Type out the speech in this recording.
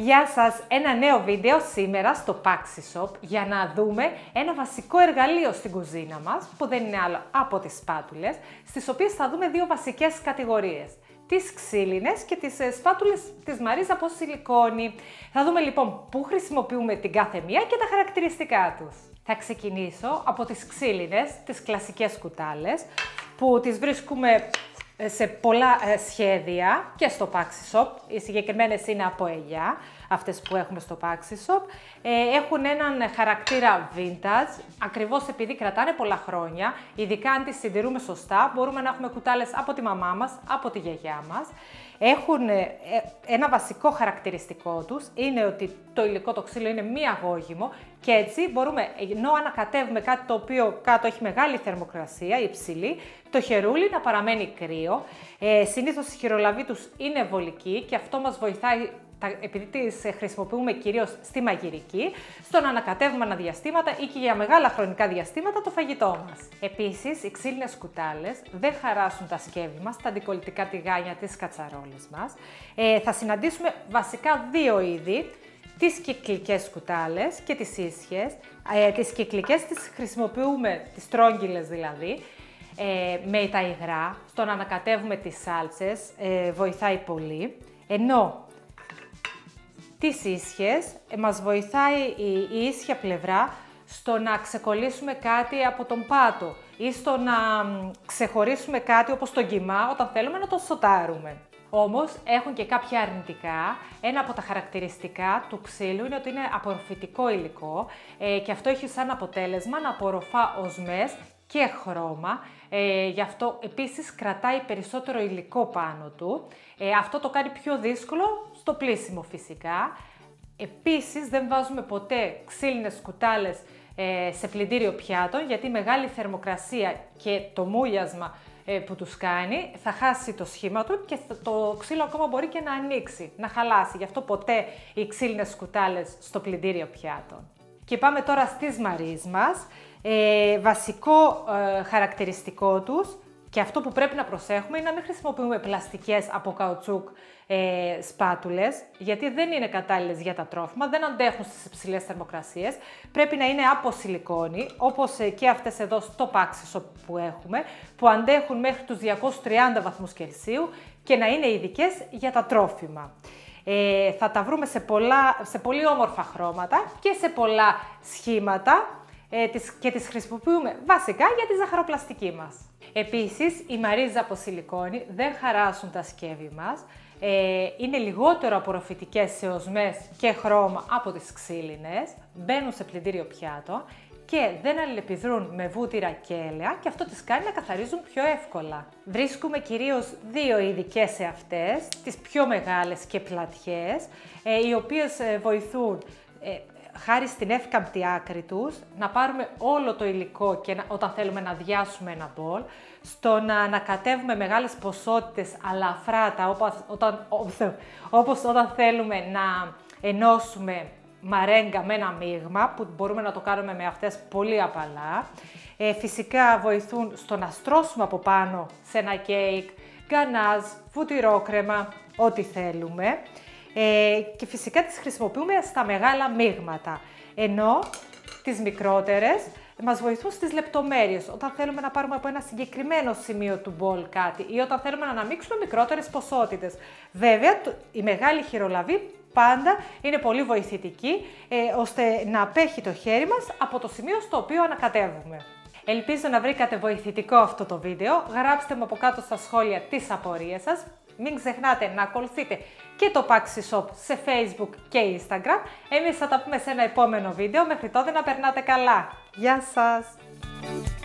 Γεια σας! Ένα νέο βίντεο σήμερα στο Paxi Shop για να δούμε ένα βασικό εργαλείο στην κουζίνα μας που δεν είναι άλλο από τις σπάτουλες, στις οποίες θα δούμε δύο βασικές κατηγορίες. Τις ξύλινες και τις σπάτουλες της Μαρίζα από σιλικόνη. Θα δούμε λοιπόν πού χρησιμοποιούμε την κάθε μία και τα χαρακτηριστικά τους. Θα ξεκινήσω από τις ξύλινες, τις κλασικές κουτάλες, που τις βρίσκουμε σε πολλά σχέδια και στο Paxi Shop. Οι συγκεκριμένες είναι από ελιά, αυτές που έχουμε στο Paxi Shop. Έχουν έναν χαρακτήρα vintage, ακριβώς επειδή κρατάνε πολλά χρόνια, ειδικά αν τις συντηρούμε σωστά, μπορούμε να έχουμε κουτάλες από τη μαμά μας, από τη γιαγιά μας. Έχουν ένα βασικό χαρακτηριστικό τους, είναι ότι το υλικό, το ξύλο, είναι μη αγώγιμο και έτσι μπορούμε, ενώ ανακατεύουμε κάτι το οποίο κάτω έχει μεγάλη θερμοκρασία, υψηλή, το χερούλι να παραμένει κρύο. Συνήθως η χειρολαβή τους είναι βολική και αυτό μας βοηθάει, επειδή τις χρησιμοποιούμε κυρίως στη μαγειρική, στο να ανακατεύουμε αναδιαστήματα ή και για μεγάλα χρονικά διαστήματα το φαγητό μας. Επίσης, οι ξύλινες κουτάλες δεν χαράσουν τα σκεύη μας, τα αντικολλητικά τηγάνια της κατσαρόλης μας. Θα συναντήσουμε βασικά δύο είδη, τις κυκλικές κουτάλες και τις ίσιες. Τις κυκλικές τις χρησιμοποιούμε, τις στρόγγυλες δηλαδή, με τα υγρά, στο να ανακατεύουμε τις σάλτσες, βοηθάει πολύ. Ενώ τις ίσιες μας βοηθάει η ίσια πλευρά στο να ξεκολλήσουμε κάτι από τον πάτο ή στο να ξεχωρίσουμε κάτι όπως τον κιμά όταν θέλουμε να το σοτάρουμε. Όμως έχουν και κάποια αρνητικά. Ένα από τα χαρακτηριστικά του ξύλου είναι ότι είναι απορροφητικό υλικό και αυτό έχει σαν αποτέλεσμα να απορροφά οσμές και χρώμα. Γι' αυτό επίσης κρατάει περισσότερο υλικό πάνω του. Αυτό το κάνει πιο δύσκολο στο πλύσιμο φυσικά. Επίσης δεν βάζουμε ποτέ ξύλινες κουτάλες σε πλυντήριο πιάτων, γιατί η μεγάλη θερμοκρασία και το μούιασμα που τους κάνει θα χάσει το σχήμα του και το ξύλο ακόμα μπορεί και να ανοίξει, να χαλάσει. Γι' αυτό ποτέ οι ξύλινες κουτάλες στο πλυντήριο πιάτων. Και πάμε τώρα στις Μαρίς μας. Βασικό χαρακτηριστικό τους και αυτό που πρέπει να προσέχουμε είναι να μην χρησιμοποιούμε πλαστικές από καουτσούκ σπάτουλες, γιατί δεν είναι κατάλληλες για τα τρόφιμα, δεν αντέχουν στις υψηλές θερμοκρασίες. Πρέπει να είναι από σιλικόνη, όπως και αυτές εδώ στο Paxi Shop που έχουμε, που αντέχουν μέχρι τους 230 βαθμούς Κελσίου και να είναι ειδικές για τα τρόφιμα. Θα τα βρούμε σε πολύ όμορφα χρώματα και σε πολλά σχήματα και τις χρησιμοποιούμε βασικά για τη ζαχαροπλαστική μας. Επίσης, οι Μαρίζα από σιλικόνη δεν χαράσουν τα σκεύη μας, είναι λιγότερο απορροφητικές σε οσμές και χρώμα από τις ξύλινες, μπαίνουν σε πλυντήριο πιάτο και δεν αλληλεπιδρούν με βούτυρα και έλαια και αυτό τις κάνει να καθαρίζουν πιο εύκολα. Βρίσκουμε κυρίως δύο ειδικές σε αυτές, τις πιο μεγάλες και πλατιές, οι οποίες βοηθούν χάρη στην εύκαμπτη άκρη τους, να πάρουμε όλο το υλικό και όταν θέλουμε να αδειάσουμε ένα μπολ, στο να ανακατεύουμε μεγάλες ποσότητες αλαφράτα, όπως όταν θέλουμε να ενώσουμε μαρέγκα με ένα μείγμα, που μπορούμε να το κάνουμε με αυτές πολύ απαλά. Φυσικά βοηθούν στο να στρώσουμε από πάνω σε ένα κέικ, γκανάζ, βουτυρόκρεμα, ό,τι θέλουμε. Και φυσικά τις χρησιμοποιούμε στα μεγάλα μείγματα, ενώ τις μικρότερες μας βοηθούν στις λεπτομέρειες, όταν θέλουμε να πάρουμε από ένα συγκεκριμένο σημείο του μπολ κάτι ή όταν θέλουμε να αναμίξουμε μικρότερες ποσότητες. Βέβαια, η μεγάλη χειρολαβή πάντα είναι πολύ βοηθητική, ώστε να απέχει το χέρι μας από το σημείο στο οποίο ανακατεύουμε. Ελπίζω να βρήκατε βοηθητικό αυτό το βίντεο. Γράψτε μου από κάτω στα σχόλια τις απορίες σας. Μην ξεχνάτε να ακολουθείτε και το Paxi Shop σε Facebook και Instagram. Εμείς θα τα πούμε σε ένα επόμενο βίντεο. Μέχρι τότε να περνάτε καλά. Γεια σας!